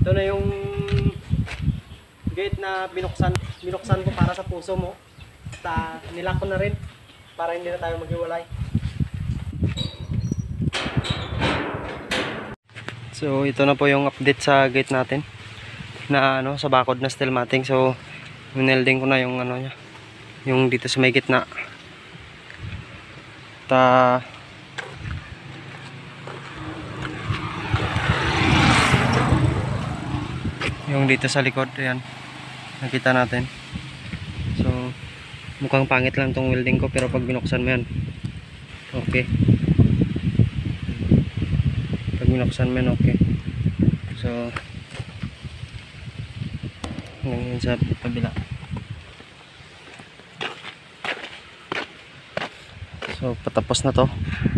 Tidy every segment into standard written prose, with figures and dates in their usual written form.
Ito na yung gate na binuksan ko para sa puso mo. At nilak ko na rin para hindi na tayo maghiwalay. So ito na po yung update sa gate natin na sa bakod na steel matting. So winelding ko na yung niya, yung dito sa may gitna. Yung dito sa likod, ayan, nakita natin. So mukhang pangit lang tong welding ko, pero pag binuksan mo yan, okay. Pag binuksan mo yan, okay. So hanggang sa kabila. So patapos na to.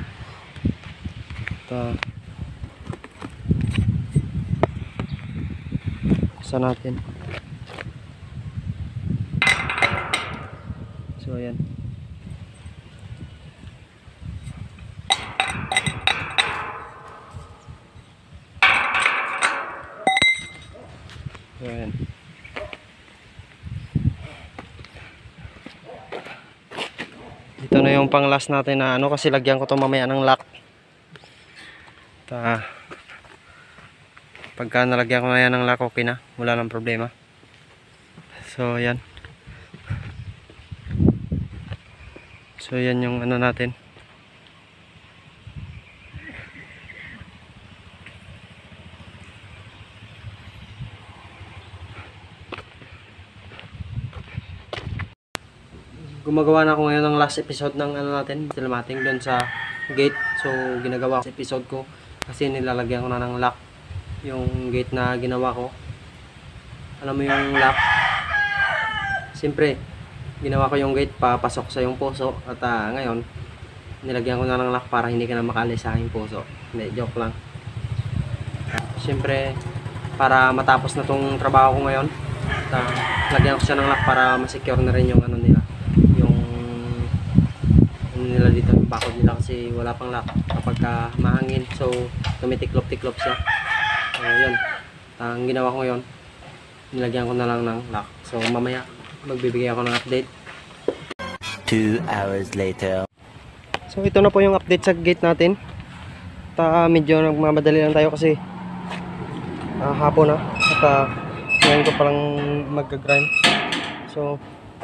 Isa natin. So ayan. So ayan. Ito na yung pang last natin na kasi lagyan ko to mamaya ng lock. Pagka nalagyan ko na yan ng lock, okay na, wala nang problema. So yan. So yan yung natin. Gumagawa na ako ngayon ng last episode ng natin, steel matting doon sa gate. So ginagawa ko sa episode ko kasi nilalagyan ko na ng lock yung gate na ginawa ko. Alam mo yung lock, siyempre ginawa ko yung gate papasok sa yung puso. At ngayon nilagyan ko na ng lock para hindi ka na makaalis sa aking puso. Hindi, joke lang. Siyempre para matapos na tong trabaho ko ngayon, lagyan ko siya ng lock para ma-secure na rin yung nila, nila dito, yung bakod nila, kasi wala pang lock kapag mahangin. So tumitiklop-tiklop siya. Yun, ang ginawa ko ngayon, nilagyan ko na lang ng lock. So mamaya magbibigay ako ng update. 2 hours later. So ito na po yung update sa gate natin. Medyo nagmamadali lang tayo kasi hapon na. At ngayon ko palang mag-grind. So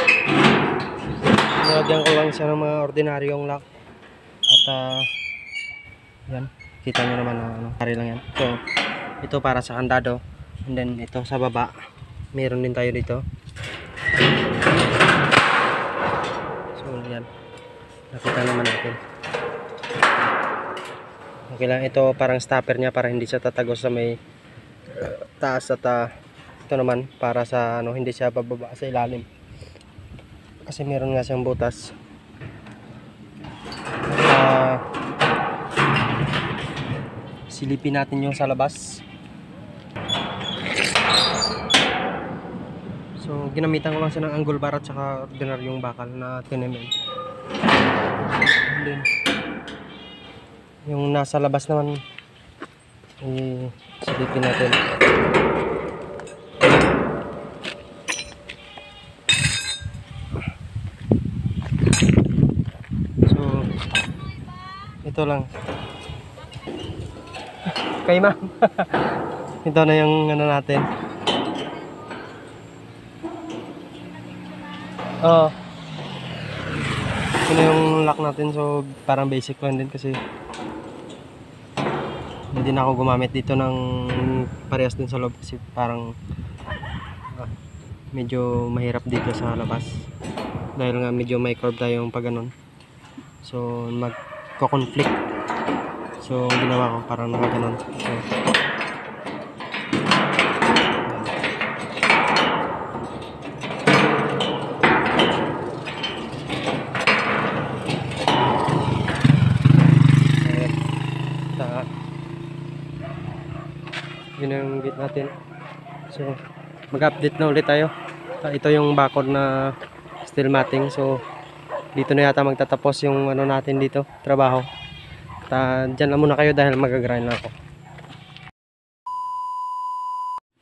nilagyan ko lang siya ng mga ordinaryong lock. At yan, kita nyo naman na pare lang yan. So ito para sa kandado, and then ito sa baba meron din tayo dito. So yan, nakita naman natin. Okay lang, ito parang stopper niya para hindi siya tatagos sa may taas. At ito naman para sa hindi siya bababa sa ilalim kasi meron nga siyang butas. Silipin natin yung sa labas. So ginamitan ko lang siya ng angle bar at saka ordinaryong bakal na 10mm. And then yung nasa labas naman silipin natin. So ito lang kay ma'am. Ito na yung natin. Ito na yung lock natin. So parang basic lang din kasi hindi na ako gumamit dito ng parehas din sa loob kasi parang medyo mahirap dito sa labas dahil nga medyo may curve tayong pag ganun. So magko-conflict. So ginawa ko parang nakaganon. So yun yung gate natin. So mag-update na ulit tayo. Ito yung bakod na steel matting. So dito na yata magtatapos yung natin dito, trabaho. Dyan lang muna kayo dahil mag-grind na ako.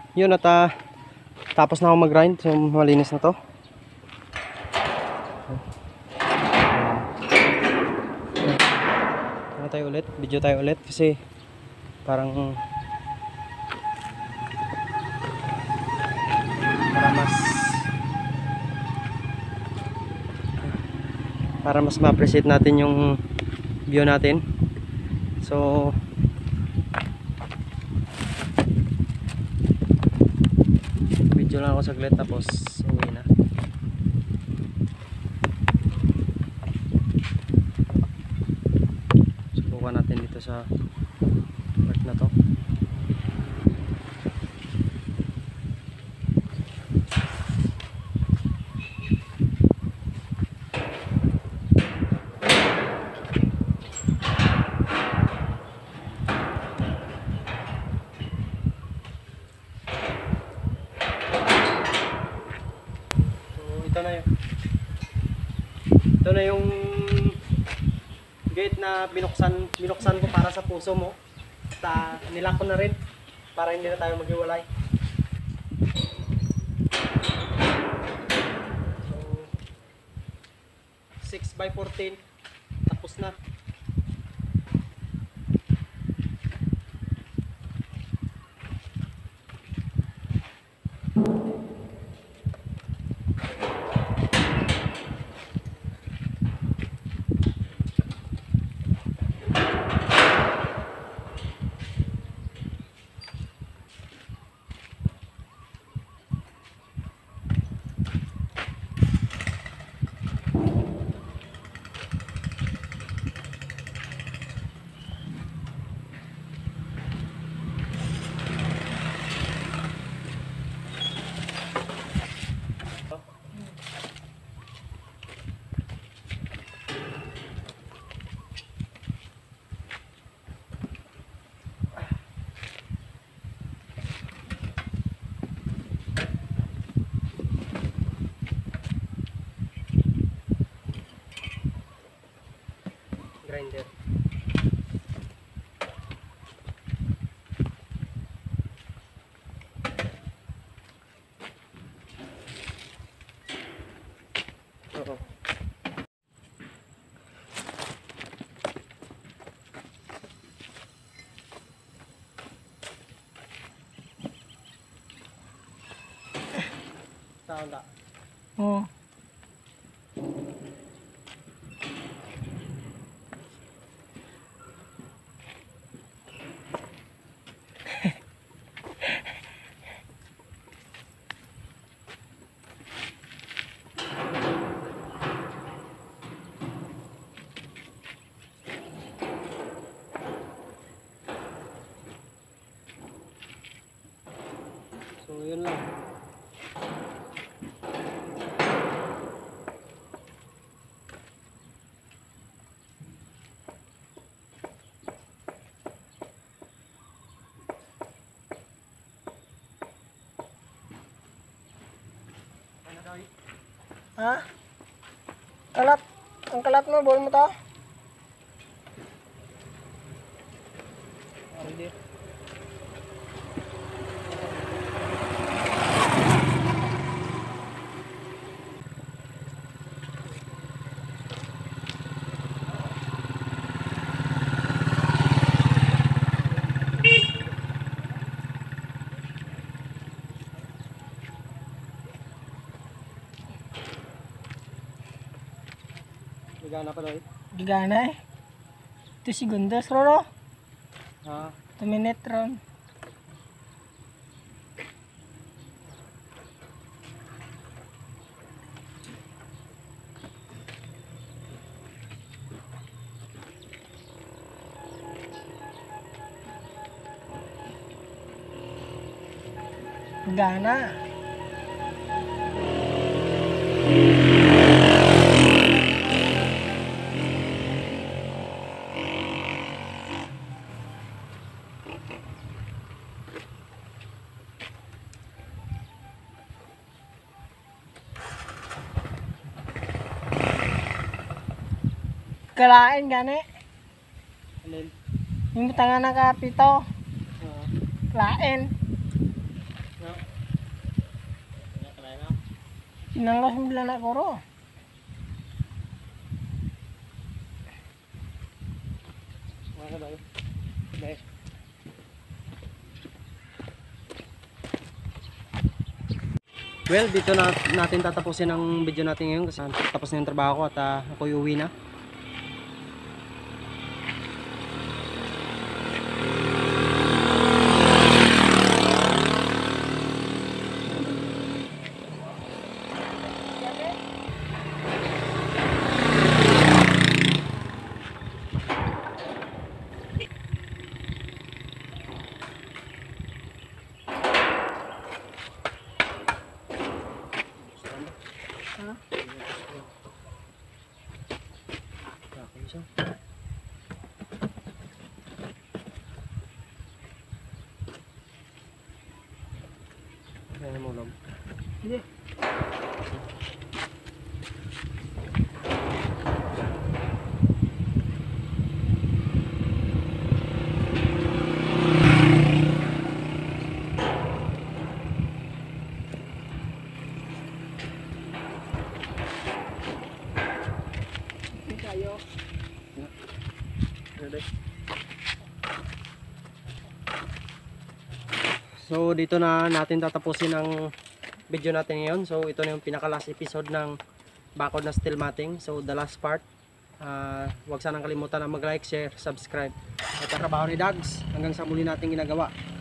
Yun at tapos na ako mag-grind. So malinis na to. Ano tayo ulit? Video tayo ulit kasi parang para mas ma-appreciate natin yung view natin. So video lang ako saglit tapos uwi na. Subukan natin dito sa part na to. Ito na yung gate na binuksan ko para sa puso mo. At nilak ko na rin para hindi na tayo maghiwalay. So 6x14 tapos na. Grinder. Oo. Tao na. Oo. So yun lang. Ano daw? Ha? Kalat. Ang kalat mo, ball mo to? Hindi. Gana pa daw. Gigana eh. 2 segundos, Roro. Ha? 2 minutes ron. Gana. Kalain gani. Alin? Yung tangan na kapito. Ha? Lain. Ha? Pinanglas mo lang na koro. Well, dito na natin tatapusin ang video natin ngayon kasi tapos na yung trabaho ko at ako'y uwi na. Ayan mo lang. Hindi. Kayo. So dito na natin tatapusin ang video natin ngayon. So ito na yung pinaka last episode ng bakod na steel matting. So the last part. Huwag sanang kalimutan na mag-like, share, subscribe. At ang trabaho ni Dags hanggang sa muli natin ginagawa.